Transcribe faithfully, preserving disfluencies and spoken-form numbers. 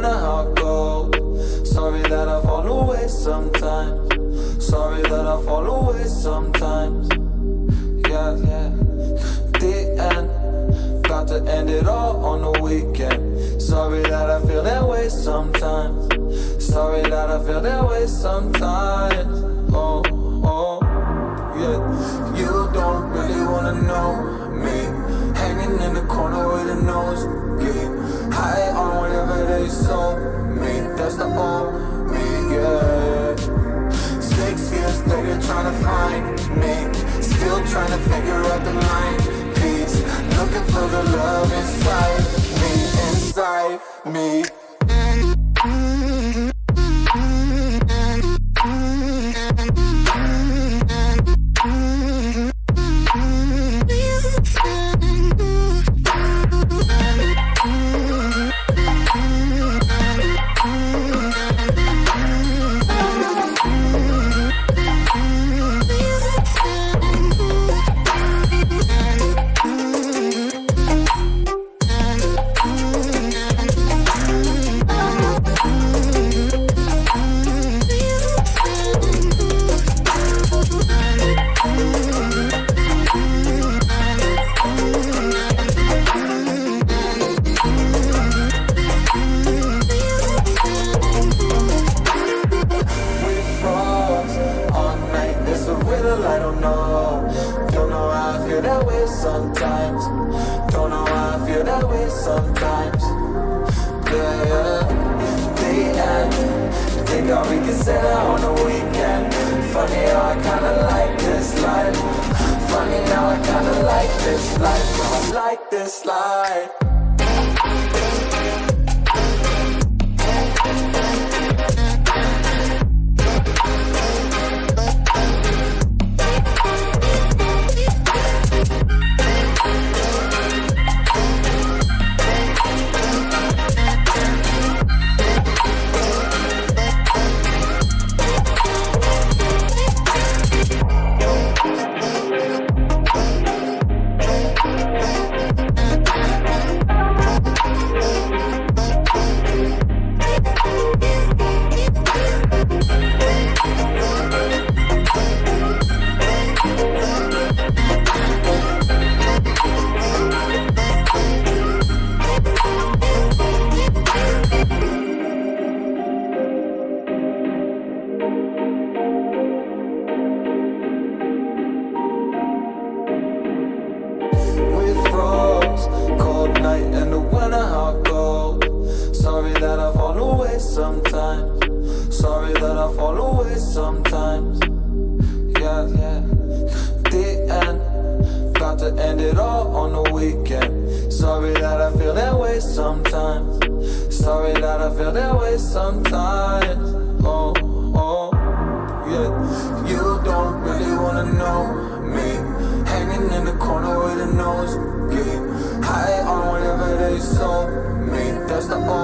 wonder how it goes. Sorry that I fall away sometimes. Sorry that I fall away sometimes. Yeah, yeah. The end, got to end it all on the weekend. Sorry that I feel that way sometimes. Sorry that I feel that way sometimes. Oh, oh, yeah. You don't really wanna know me, hanging in the corner with a nose bleed, high on whatever they sold me. That's the old me, yeah. Six years later trying to find me, still trying to figure out the mind piece, looking for the love inside me, inside me. I don't know, don't know how I feel that way sometimes. Don't know how I feel that way sometimes. Yeah, yeah. The end, think how we can set out on the weekend. Funny how I kinda like this life. Funny how I kinda like this life. I like this life. Sorry that I fall away sometimes. Sorry that I fall away sometimes. Yeah, yeah. The end, got to end it all on the weekend. Sorry that I feel that way sometimes. Sorry that I feel that way sometimes. Oh, oh, yeah. You don't really wanna know me, hanging in the corner with a nose bleed, high on whatever they sold me. That's the